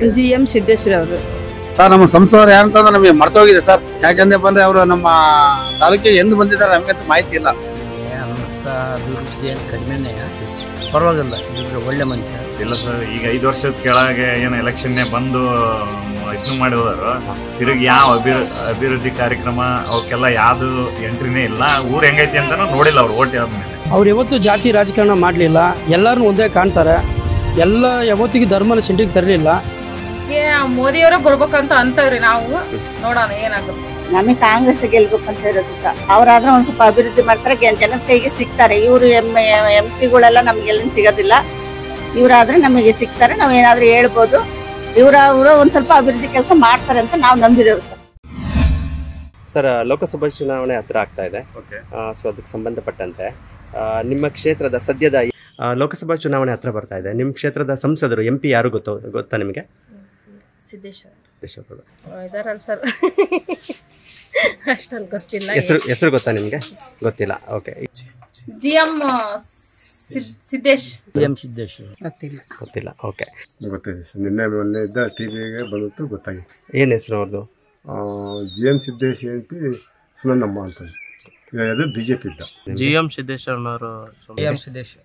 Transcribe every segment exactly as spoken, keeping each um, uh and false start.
G M Siddeshwara ಅವರು sir. ನಮ್ಮ ಸಂಸದರು ಯಾರಂತಂದ್ರೆ ನಮಗೆ ಮರ್ತೋಗಿದೆ ಸರ್. ಯಾಕಂದ್ರೆ ಬಂದ್ರೆ ಅವರು ನಮ್ಮ ತಾಲೂಕಿಗೆ ಎಂದು ಬಂದಿದ್ದಾರೆ ನಮಗೆ ಮಾಹಿತಿ ಇಲ್ಲ. ಅಂತ ಅಭಿವೃದ್ಧಿ ಏನು ಕಡಿಮೆನೇ, ಪರವಾಗಿಲ್ಲ, ಇದ್ರೆ ಒಳ್ಳೆ ಮನುಷ್ಯ ಇಲ್ಲ ಸರ್. ಈಗ ಐದು ವರ್ಷದ ಕೆಳಗೆ ಏನು ಎಲೆಕ್ಷನ್ನೇ ಬಂದು ಇದನ್ನು ಮಾಡಿ ಹೋದರು. ತಿರುಗಿ ಯಾವ ಅಭಿ ಅಭಿವೃದ್ಧಿ ಕಾರ್ಯಕ್ರಮ ಅವಕ್ಕೆಲ್ಲ ಯಾವುದು ಎಂಟ್ರಿನೇ ಇಲ್ಲ. ಊರು ಹೆಂಗೈತಿ ಅಂತ ನೋಡಿಲ್ಲ ಅವ್ರು ಓಟ್ ಆದ್ಮೇಲೆ. ಅವ್ರು ಯಾವತ್ತು ಜಾತಿ ರಾಜಕಾರಣ ಮಾಡಲಿಲ್ಲ, ಎಲ್ಲರೂ ಒಂದೇ ಕಾಣ್ತಾರೆ. ಎಲ್ಲ ಯಾವತ್ತಿಗೆ ಧರ್ಮನ ಸಿಂಡಿಗೆ ತರಲಿಲ್ಲ. ಮೋದಿಯವರೇ ಬರ್ಬೇಕಂತ ಅಂತವ್ರಿ, ನಾವು ನೋಡೋಣ ಏನಾಗುತ್ತೆ. ನಮಗೆ ಕಾಂಗ್ರೆಸ್ ಗೆಲ್ಬೇಕಂತ ಇರೋದು ಸರ್. ಅವರಾದ್ರೆ ಒಂದ್ ಸ್ವಲ್ಪ ಅಭಿವೃದ್ಧಿ ಮಾಡ್ತಾರೆ, ಜನದ ಕೈಗೆ ಸಿಗ್ತಾರೆ. ಇವರು ಎಂ ಎಂ ಪಿಗಳೆಲ್ಲ ನಮ್ಗೆಲ್ಲ ಸಿಗೋದಿಲ್ಲ. ಇವರಾದ್ರೆ ನಮಗೆ ಸಿಗ್ತಾರೆ, ನಾವ್ ಏನಾದ್ರೂ ಹೇಳ್ಬೋದು. ಇವರ ಅವರು ಒಂದ್ ಸ್ವಲ್ಪ ಅಭಿವೃದ್ಧಿ ಕೆಲಸ ಮಾಡ್ತಾರೆ ಅಂತ ನಾವು ನಂಬಿದೇವು ಸರ್. ಸರ್, ಲೋಕಸಭಾ ಚುನಾವಣೆ ಹತ್ರ ಆಗ್ತಾ ಇದೆ. ಸೊ ಅದಕ್ಕೆ ಸಂಬಂಧಪಟ್ಟಂತೆ ನಿಮ್ಮ ಕ್ಷೇತ್ರದ ಸದ್ಯದ ಲೋಕಸಭಾ ಚುನಾವಣೆ ಹತ್ರ ಬರ್ತಾ ಇದೆ. ನಿಮ್ಮ ಕ್ಷೇತ್ರದ ಸಂಸದರು ಎಂ ಪಿ ಯಾರು ಗೊತ್ತೋ ಗೊತ್ತಾ ನಿಮಗೆ? ಸಿದ್ದೇಶ್ವರ ಸಿದ್ದೇಶ್ವರ ಸರ್. ಅಷ್ಟೊಂದು ಗೊತ್ತಿಲ್ಲ. ಹೆಸರು ಹೆಸರು ಗೊತ್ತಾ ನಿಮಗೆ? ಗೊತ್ತಿಲ್ಲ. Okay. G M Siddesh G M Siddeshwara ಗೊತ್ತಿಲ್ಲ. ಗೊತ್ತಿಲ್ಲ. ಓಕೆ. ಗೊತ್ತಿದೆ ಸರ್. ನಿನ್ನೆ ಮೊನ್ನೆ ಇದ್ದ ಟಿ ವಿಗೆ ಬಂದಿತ್ತು, ಗೊತ್ತಾಗಿದೆ. ಏನು ಹೆಸರು ಅವ್ರದ್ದು? ಜಿ ಎಂ ಸಿದ್ದೇಶ್ ಹೇಳ್ತಿ ಸುನಂದಮ್ಮ ಅಂತ. ಅದು ಬಿ ಜೆ ಪಿ ಇದ್ದ. ಜಿ ಎಂ ಸಿದ್ದೇಶ್ವರನವರು. G M Siddeshwara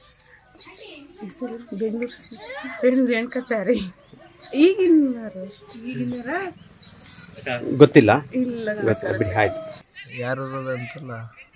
Bengaluru Bengaluru Renukachari. ಈಗಿನ ಈಗಿನ ಗೊತ್ತಿಲ್ಲ. ಇಲ್ಲ ಬಿಡಿ, ಆಯ್ತು. ಯಾರು ಅಂತಲ್ಲ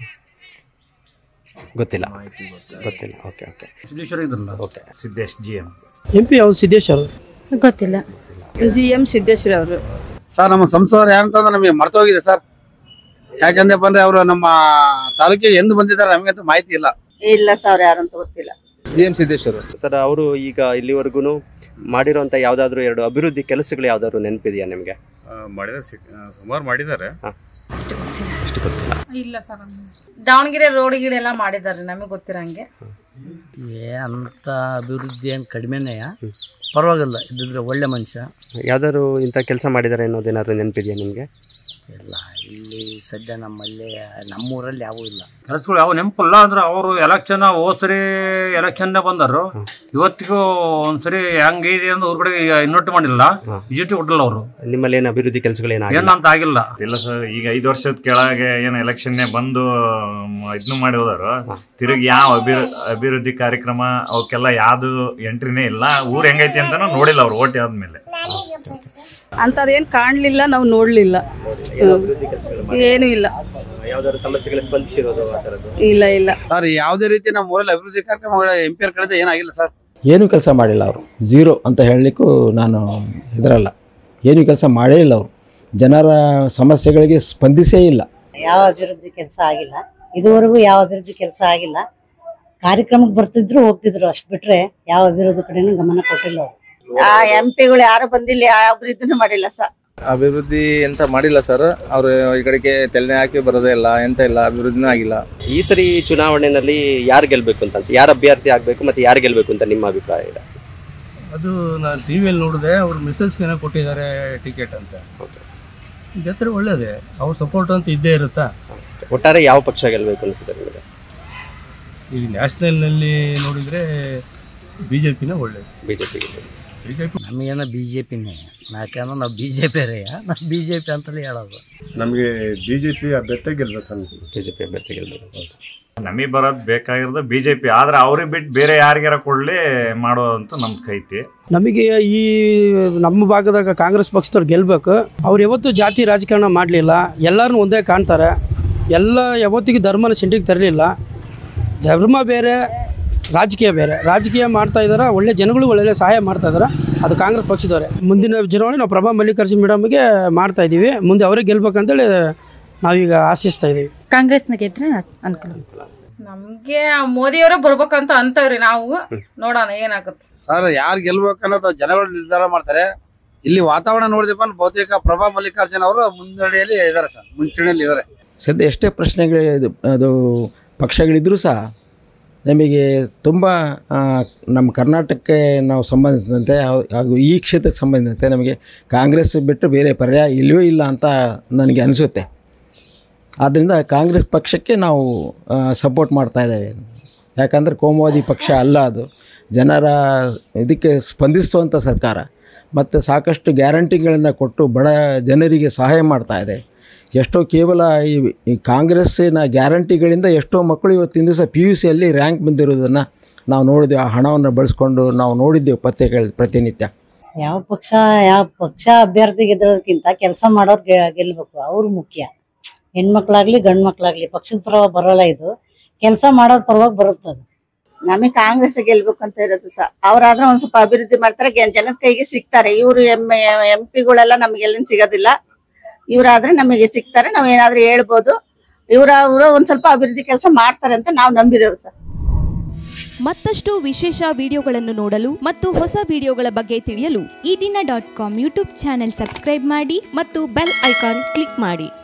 ಗೊತ್ತಿಲ್ಲ. ಗೊತ್ತಿಲ್ಲ. Okay okay. ಸಿದ್ದೇಶ್ವರ ಇದ್ರಲ್ಲ. Okay. Siddesh G M M P ಅವ್ರು ಸಿದ್ದೇಶ್ವರ ಗೊತ್ತಿಲ್ಲ. ಜಿ ಎಂ ಸಿದ್ದೇಶ್ವರ ಅವರು ಸರ್. ನಮ್ಮ ಸಂಸದರು ಯಾರಂತಂದ್ರೆ ನಮಗೆ ಮರ್ತೋಗಿದೆ ಸರ್. ಯಾಕಂದ್ರೆ ಬಂದ್ರೆ ಅವರು ನಮ್ಮ ತಾಲೂಕಿಗೆ ಎಂದು ಬಂದಿದ್ದಾರೆ ನಮಗೆ ಮಾಹಿತಿ ಇಲ್ಲ. ಇಲ್ಲ ಸರ್, ಯಾರಂತ ಗೊತ್ತಿಲ್ಲ. ಜಿ ಎಂ ಸಿದ್ದೇಶ್ವರ ಸರ್, ಅವರು ಈಗ ಇಲ್ಲಿವರೆಗೂ ಮಾಡಿರೋಂಥ ಯಾವುದಾದ್ರೂ ಎರಡು ಅಭಿವೃದ್ಧಿ ಕೆಲಸಗಳು ಯಾವುದಾದ್ರು ನೆನಪಿದೆಯಾ ನಿಮಗೆ? ಮಾಡಿದ್ದಾರೆ, ಸುಮಾರು ಮಾಡಿದ್ದಾರೆ. ಅಷ್ಟು ಗೊತ್ತಿಲ್ಲ. ಇಲ್ಲ ಸರ್. ದಾವಣಗೆರೆ ರೋಡ್ ಗಿಡ ಎಲ್ಲ ಮಾಡಿದ್ದಾರೆ, ನಮಗೆ ಗೊತ್ತಿರಂಗೆ. ಏ ಅಂತ ಅಭಿವೃದ್ಧಿ ಏನು ಕಡಿಮೆನೇ, ಪರವಾಗಿಲ್ಲ, ಇದ್ರೆ ಒಳ್ಳೆ ಮನುಷ್ಯ. ಯಾವ್ದಾದ್ರು ಇಂಥ ಕೆಲಸ ಮಾಡಿದ್ದಾರೆ ಅನ್ನೋದೇನಾದ್ರು ನೆನಪಿದೆಯಾ ನಿಮಗೆ? ಇಲ್ಲ, ಇಲ್ಲಿ ಸದ್ಯ ನಮ್ಮಲ್ಲಿ ನಮ್ಮೂರಲ್ಲಿ ಯಾವೂ ಇಲ್ಲ ಕೆಲಸಗಳು. ಯಾವ ನೆನಪಿಲ್ಲ ಅಂದ್ರೆ ಅವರು ಎಲೆಕ್ಷನ್ ಹೋದ್ಸರಿ ಎಲೆಕ್ಷನ್ ಬಂದರು. ಇವತ್ತಿಗೂ ಒಂದ್ಸರಿ ಹೆಂಗಿದೆ ಅಂದ್ರೆ ಅವ್ರ ಕಡೆ ಇನ್ವರ್ಟ್ ಮಾಡಿಲ್ಲ, ವಿಸಿಟ್ ಕೊಟ್ಟಿಲ್ಲ ಅವರು. ನಿಮ್ಮಲ್ಲಿ ಏನು ಅಭಿವೃದ್ಧಿ ಕೆಲಸಗಳು ಏನಂತ ಆಗಿಲ್ಲ. ಇಲ್ಲ ಸರ್. ಈಗ ಐದು ವರ್ಷದ ಕೆಳಗೆ ಏನು ಎಲೆಕ್ಷನ್ನೇ ಬಂದು ಇದನ್ನು ಮಾಡಿ ಹೋದರು. ತಿರುಗಿ ಯಾವ ಅಭಿ ಅಭಿವೃದ್ಧಿ ಕಾರ್ಯಕ್ರಮ ಅವಕ್ಕೆಲ್ಲ ಯಾವ್ದು ಎಂಟ್ರಿನೇ ಇಲ್ಲ. ಊರು ಹೆಂಗೈತಿ ಅಂತ ನೋಡಿಲ್ಲ ಅವ್ರು ಓಟ್ ಆದ್ಮೇಲೆ. ಅಂತದೇನು ಕಾಣಲಿಲ್ಲ, ನಾವು ನೋಡ್ಲಿಲ್ಲ, ಏನು ಇಲ್ಲ. ಯಾವ್ದಾದ್ರು ಸಮಸ್ಯೆಗಳು ಸ್ಪಂದಿಸಿರೋದು? ಇಲ್ಲ ಇಲ್ಲ ಸರ್. ಯಾವುದೇ ರೀತಿ ನಮ್ಮ ಊರಲ್ಲಿ ಅಭಿವೃದ್ಧಿ ಕಾರ್ಯಕ್ರಮಗಳ ಎಂ ಪಿ ಅವ್ರ ಕಡೆ ಏನಾಗಿಲ್ಲ ಸರ್. ಏನು ಕೆಲಸ ಮಾಡಿಲ್ಲ ಅವರು. ಝೀರೋ ಅಂತ ಹೇಳಲಿಕ್ಕೂ ನಾನು ಹೆದರಲ್ಲ. ಏನು ಕೆಲಸ ಮಾಡೇ ಇಲ್ಲ ಅವರು. ಜನರ ಸಮಸ್ಯೆಗಳಿಗೆ ಸ್ಪಂದಿಸೇ ಇಲ್ಲ. ಯಾವ ಅಭಿವೃದ್ಧಿ ಕೆಲಸ ಆಗಿಲ್ಲ ಇದುವರೆಗೂ. ಯಾವ ಅಭಿವೃದ್ಧಿ ಕೆಲಸ ಆಗಿಲ್ಲ. ಕಾರ್ಯಕ್ರಮಕ್ಕೆ ಬರ್ತಿದ್ರು ಹೋಗ್ತಿದ್ರು, ಅಷ್ಟು ಬಿಟ್ರೆ ಯಾವ ಅಭಿವೃದ್ಧಿ ಕಡೆನೂ ಗಮನ ಕೊಟ್ಟಿಲ್ಲ ಅವರು. ಆ ಎಂ ಪಿಗಳು ಯಾರು ಬಂದಿಲ್ಲ, ಯಾವ ಅಭಿವೃದ್ಧಿನೂ ಮಾಡಿಲ್ಲ ಸರ್. ಅಭಿವೃದ್ಧಿ ಎಂತ ಮಾಡಿಲ್ಲ ಸರ್. ಅವರು ಈ ಕಡೆಗೆ ತೆಲೆ ಹಾಕಿ ಬರೋದೇ ಇಲ್ಲ, ಎಂತ ಇಲ್ಲ, ಅಭಿವೃದ್ಧಿನೂ ಆಗಿಲ್ಲ. ಈ ಸರಿ ಚುನಾವಣೆಯಲ್ಲಿ ಯಾರು ಗೆಲ್ಬೇಕು ಅಂತ ಅನ್ಸಿ, ಯಾರು ಅಭ್ಯರ್ಥಿ ಆಗ್ಬೇಕು ಮತ್ತೆ ಯಾರು ಗೆಲ್ಬೇಕು ಅಂತ ನಿಮ್ಮ ಅಭಿಪ್ರಾಯ ಇದೆ? ಅದು ನಾನು ಟಿ ವಿಯಲ್ಲಿ ನೋಡಿದೆ, ಅವ್ರು ಮಿಸಸ್ಗೆನ ಕೊಟ್ಟಿದ್ದಾರೆ ಟಿಕೆಟ್ ಅಂತ. ಗೆದ್ರೆ ಒಳ್ಳೇದೇ, ಅವ್ರ ಸಪೋರ್ಟ್ ಅಂತ ಇದ್ದೇ ಇರುತ್ತಾ. ಒಟ್ಟಾರೆ ಯಾವ ಪಕ್ಷ ಗೆಲ್ಬೇಕು ಅನ್ಸುತ್ತೆ ನಿಮಗೆ? ಈ ನ್ಯಾಷನಲ್ನಲ್ಲಿ ನೋಡಿದರೆ ಬಿ ಜೆ ಪಿನ ಒಳ್ಳೇದು. B J P B J P ನಮಗೇನೋ ಬಿ ಜೆ ಪಿನೇ. ಯಾಕಂದ್ರೆ ನಾವು ಬಿ ಜೆ ಪಿ ರೇ, ನಾವು ಬಿ ಜೆ ಪಿ ಅಂತಲೇ ಹೇಳೋದು. ನಮಗೆ ಬಿ ಜೆ ಪಿ ಅಭ್ಯರ್ಥಿ ಗೆಲ್ಬೇಕು ಅನಿಸ್ತದೆ. ಬಿ ಜೆ ಪಿ ಅಭ್ಯರ್ಥಿ ಗೆಲ್ಬೇಕು. ನಮಗೆ ಬರೋದು ಬೇಕಾಗಿರೋದು ಬಿ ಜೆ ಪಿ. ಆದ್ರೆ ಅವ್ರಿಗೆ ಬಿಟ್ಟು ಬೇರೆ ಯಾರಿಗಾರ ಕೊಡ್ಲಿ ಮಾಡೋದಂತ ನಮ್ಗೆ ಐತಿ. ನಮಗೆ ಈ ನಮ್ಮ ಭಾಗದಾಗ ಕಾಂಗ್ರೆಸ್ ಪಕ್ಷದವ್ರು ಗೆಲ್ಲಬೇಕು. ಅವ್ರು ಯಾವತ್ತು ಜಾತಿ ರಾಜಕಾರಣ ಮಾಡಲಿಲ್ಲ, ಎಲ್ಲರೂ ಒಂದೇ ಕಾಣ್ತಾರೆ. ಎಲ್ಲ ಯಾವತ್ತಿಗೆ ಧರ್ಮನ ಸಿಂಡಿಗೆ ತರಲಿಲ್ಲ. ಧರ್ಮ ಬೇರೆ, ರಾಜಕೀಯ ಬೇರೆ. ರಾಜಕೀಯ ಮಾಡ್ತಾ ಇದ್ದಾರೆ, ಒಳ್ಳೆ ಜನಗಳು ಒಳ್ಳೆ ಸಹಾಯ ಮಾಡ್ತಾ ಇದ್ದಾರೆ. ಅದು ಕಾಂಗ್ರೆಸ್ ಪಕ್ಷದವರೇ. ಮುಂದಿನ ಚುನಾವಣೆ ನಾವು ಪ್ರಭಾ ಮಲ್ಲಿಕಾರ್ಜುನ್ ಮೇಡಮ್ಗೆ ಮಾಡ್ತಾ ಇದ್ದೀವಿ. ಮುಂದೆ ಅವರೇ ಗೆಲ್ಬೇಕಂತೇಳಿ ನಾವೀಗ ಆಶಿಸ್ತಾ ಇದ್ದೀವಿ. ಕಾಂಗ್ರೆಸ್ನ ಗೆದ್ರೆ ಅನುಕೂಲ. ನಮ್ಗೆ ಮೋದಿಯವರೇ ಬರ್ಬೇಕಂತ ಅಂತವ್ರಿ, ನಾವು ನೋಡೋಣ ಏನಾಗುತ್ತೆ. ಸರ್, ಯಾರು ಗೆಲ್ಬೇಕು ಅನ್ನೋದು ಜನಗಳು ನಿರ್ಧಾರ ಮಾಡ್ತಾರೆ. ಇಲ್ಲಿ ವಾತಾವರಣ ನೋಡಿದಪ್ಪ ಬಹುತೇಕ ಪ್ರಭಾ ಮಲ್ಲಿಕಾರ್ಜುನ್ ಅವರು ಮುನ್ನಡೆಯಲ್ಲಿ ಇದ್ದಾರೆ ಸರ್, ಮುಂಚೂಣಿಯಲ್ಲಿ ಇದ್ದಾರೆ. ಸದ್ಯ ಎಷ್ಟೇ ಪ್ರಶ್ನೆಗಳು ಅದು ಪಕ್ಷಗಳಿದ್ರೂ ಸಹ ನಮಗೆ ತುಂಬ ನಮ್ಮ ಕರ್ನಾಟಕಕ್ಕೆ ನಾವು ಸಂಬಂಧಿಸಿದಂತೆ ಹಾಗೂ ಈ ಕ್ಷೇತ್ರಕ್ಕೆ ಸಂಬಂಧಿಸಿದಂತೆ ನಮಗೆ ಕಾಂಗ್ರೆಸ್ ಬಿಟ್ಟು ಬೇರೆ ಪರ್ಯಾಯ ಇಲ್ಲವೇ ಇಲ್ಲ ಅಂತ ನನಗೆ ಅನಿಸುತ್ತೆ. ಆದ್ದರಿಂದ ಕಾಂಗ್ರೆಸ್ ಪಕ್ಷಕ್ಕೆ ನಾವು ಸಪೋರ್ಟ್ ಮಾಡ್ತಾಯಿದ್ದೇವೆ. ಯಾಕಂದರೆ ಕೋಮುವಾದಿ ಪಕ್ಷ ಅಲ್ಲ, ಅದು ಜನರ ಇದಕ್ಕೆ ಸ್ಪಂದಿಸುವಂಥ ಸರ್ಕಾರ. ಮತ್ತು ಸಾಕಷ್ಟು ಗ್ಯಾರಂಟಿಗಳನ್ನು ಕೊಟ್ಟು ಬಡ ಜನರಿಗೆ ಸಹಾಯ ಮಾಡ್ತಾ ಇದೆ. ಎಷ್ಟೋ ಕೇವಲ ಈ ಈ ಕಾಂಗ್ರೆಸ್ಸಿನ ಗ್ಯಾರಂಟಿಗಳಿಂದ ಎಷ್ಟೋ ಮಕ್ಕಳು ಇವತ್ತಿನ ದಿವಸ ಪಿ ಯು ಸಿಯಲ್ಲಿ ರ್ಯಾಂಕ್ ಬಂದಿರೋದನ್ನು ನಾವು ನೋಡಿದ್ದೇವೆ. ಆ ಹಣವನ್ನು ಬಳಸ್ಕೊಂಡು ನಾವು ನೋಡಿದ್ದೇವೆ ಪತ್ರಿಕೆಗಳ ಪ್ರತಿನಿತ್ಯ. ಯಾವ ಪಕ್ಷ ಯಾವ ಪಕ್ಷ ಅಭ್ಯರ್ಥಿ ಗೆದ್ದೋದಕ್ಕಿಂತ ಕೆಲಸ ಮಾಡೋರು ಗೆಲ್ಬೇಕು, ಅವ್ರು ಮುಖ್ಯ. ಹೆಣ್ಮಕ್ಳಾಗ್ಲಿ ಗಂಡು ಮಕ್ಳಾಗ್ಲಿ ಪಕ್ಷದ ಪರವಾಗಿ ಬರೋಲ್ಲ, ಇದು ಕೆಲಸ ಮಾಡೋದ್ ಪರವಾಗಿ ಬರುತ್ತದು. ನಮಗೆ ಕಾಂಗ್ರೆಸ್ ಗೆಲ್ಬೇಕು ಅಂತ ಇರೋದು ಸಹ. ಅವ್ರಾದ್ರೆ ಒಂದ್ ಸ್ವಲ್ಪ ಅಭಿವೃದ್ಧಿ ಮಾಡ್ತಾರೆ, ಜನದ ಕೈಗೆ ಸಿಗ್ತಾರೆ. ಇವ್ರು ಎಂ ಎಂ ಪಿಗಳೆಲ್ಲ ನಮ್ಗೆ ಎಲ್ಲಿಂದ ಸಿಗೋದಿಲ್ಲ. ಇವ್ರಾದ್ರೆ ನಮಗೆ ಸಿಗ್ತಾರೆ, ನಾವ್ ಏನಾದ್ರೂ ಹೇಳ್ಬೋದು. ಇವ್ರ ಅವರು ಒಂದ್ ಸ್ವಲ್ಪ ಅಭಿವೃದ್ಧಿ ಕೆಲಸ ಮಾಡ್ತಾರೆ ಅಂತ ನಾವು ನಂಬಿದೆವು ಸರ್. ಮತ್ತಷ್ಟು ವಿಶೇಷ ವಿಡಿಯೋಗಳನ್ನು ನೋಡಲು ಮತ್ತು ಹೊಸ ವಿಡಿಯೋಗಳ ಬಗ್ಗೆ ತಿಳಿಯಲು ಈ ದಿನ dot com YouTube channel subscribe ಮಾಡಿ ಮತ್ತು ಬೆಲ್ ಐಕಾನ್ ಕ್ಲಿಕ್ ಮಾಡಿ.